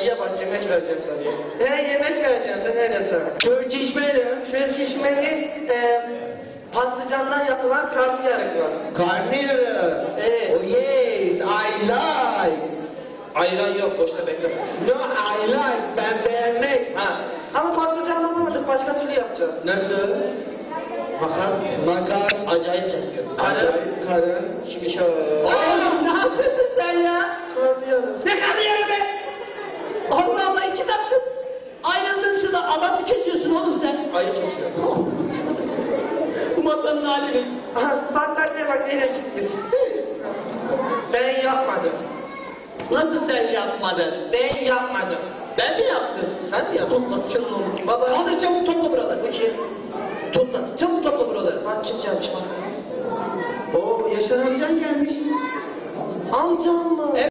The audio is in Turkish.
Dayıya bak yemek vereceğim sana. Yemek vereceğim sen neredesin? Türk şişmeli patlıcandan yapılan karnıyarık var. Karnıyarık. Evet. Oh yes, I like. Ayran yok boşta bekle. No, I like. Ben beğenmek. Ha. Ama patlıcandan olmadık başka türlü yapacağız. Nasıl? Makas. Acayip kesiyor. Karın. Şimdi şöyle. Oğlum ne yapıyorsun sen ya? Karnıyarık. Ne karnıyarık be? Allah Allah 2 dakika. Aynasını şurada alatı kesiyorsun oğlum sen. Ayı kesiyor. Bu masanın halini. Aha sandalyeye bak yine gitmiş. Ben yapmadım. Nasıl sen yapmadın? Ben yapmadım. Ben mi yaptım? Sen mi yaptın? Topla çabuk oğlum. Baba. Hadi çabuk topla buraları. Bu kim? Topla. Çabuk topla buraları. Açacağım çıkar. Oo Yaşar amcan gelmiş. Amcam mı?